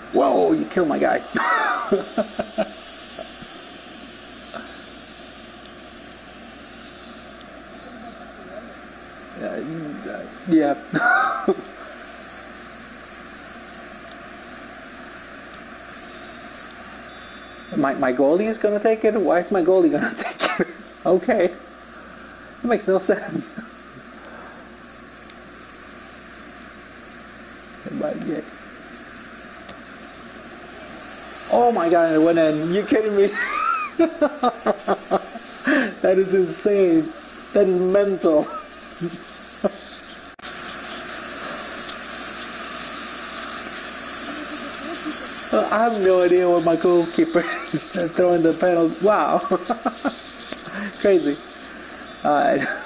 Whoa, you killed my guy. Yeah. My goalie is gonna take it? Why is my goalie gonna take it? Okay. That makes no sense. But yeah. Oh my god, it went in. You're kidding me? That is insane. That is mental. I have no idea what my goalkeeper is throwing the penalty. Wow. Crazy. Alright.